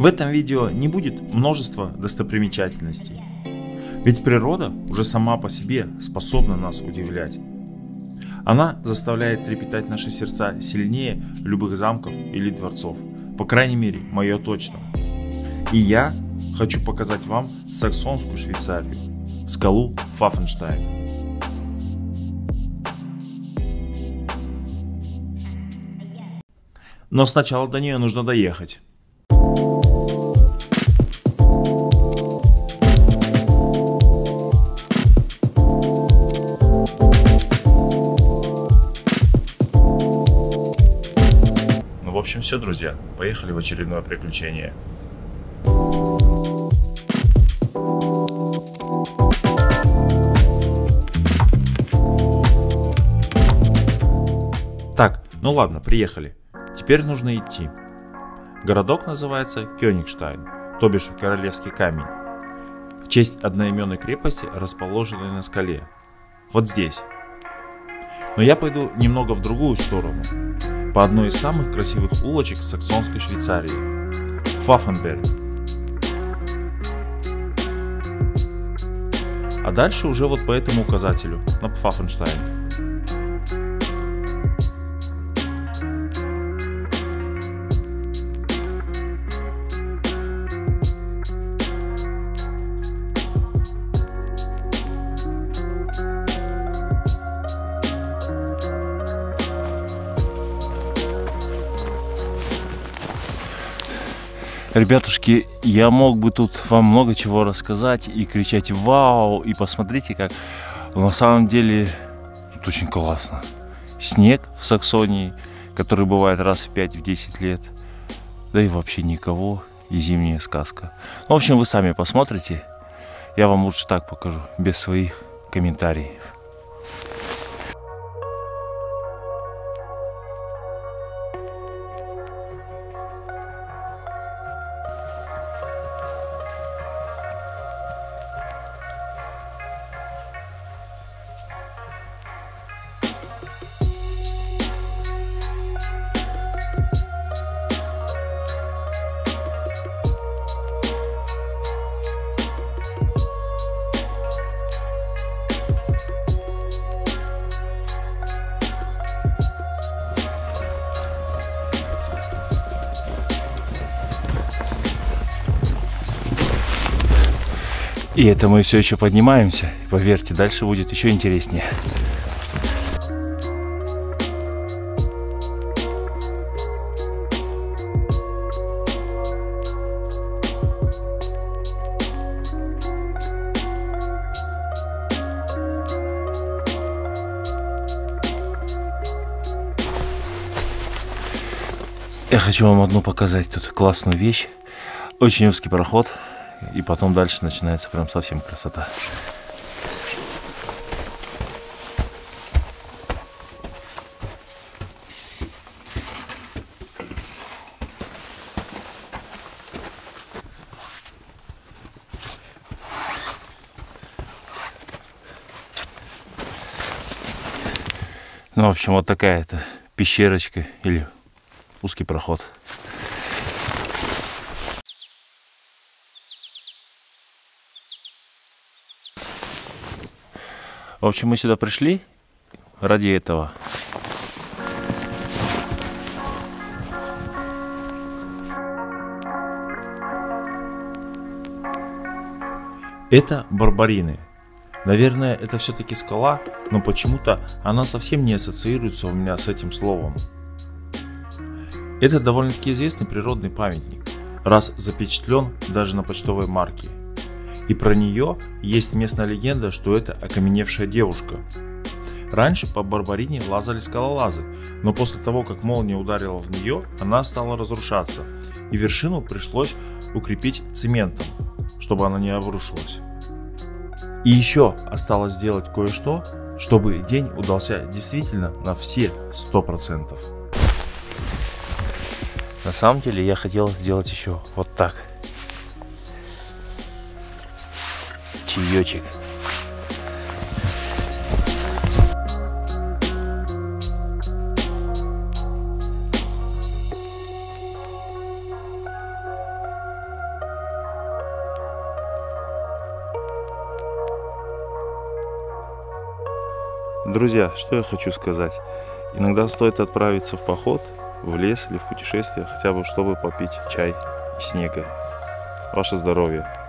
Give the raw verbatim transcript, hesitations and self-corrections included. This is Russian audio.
В этом видео не будет множества достопримечательностей, ведь природа уже сама по себе способна нас удивлять. Она заставляет трепетать наши сердца сильнее любых замков или дворцов, по крайней мере, мое точно. И я хочу показать вам саксонскую Швейцарию, скалу Пфаффенштайн. Но сначала до нее нужно доехать. В общем, все, друзья, поехали в очередное приключение. Так, ну ладно, приехали. Теперь нужно идти. Городок называется Кёнигштайн, то бишь Королевский камень, в честь одноименной крепости, расположенной на скале. Вот здесь. Но я пойду немного в другую сторону, по одной из самых красивых улочек саксонской Швейцарии – Пфаффенберг. А дальше уже вот по этому указателю на Пфаффенштайн. Ребятушки, я мог бы тут вам много чего рассказать и кричать «Вау!» и посмотрите как. Но на самом деле тут очень классно. Снег в Саксонии, который бывает раз в пять-десять лет. Да и вообще никого. И зимняя сказка. Ну, в общем, вы сами посмотрите. Я вам лучше так покажу, без своих комментариев. И это мы все еще поднимаемся. Поверьте, дальше будет еще интереснее. Я хочу вам одну показать тут классную вещь. Очень узкий проход. И потом дальше начинается прям совсем красота. Ну, в общем, вот такая это пещерочка или узкий проход. В общем, мы сюда пришли ради этого. Это Барбарины. Наверное, это все-таки скала, но почему-то она совсем не ассоциируется у меня с этим словом. Это довольно-таки известный природный памятник, раз запечатлен даже на почтовой марке. И про нее есть местная легенда, что это окаменевшая девушка. Раньше по Барбарине лазали скалолазы, но после того, как молния ударила в нее, она стала разрушаться, и вершину пришлось укрепить цементом, чтобы она не обрушилась. И еще осталось сделать кое-что, чтобы день удался действительно на все сто процентов. На самом деле я хотел сделать еще вот так. Чаечек. Друзья, что я хочу сказать. Иногда стоит отправиться в поход, в лес или в путешествие, хотя бы чтобы попить чай и снега. Ваше здоровье!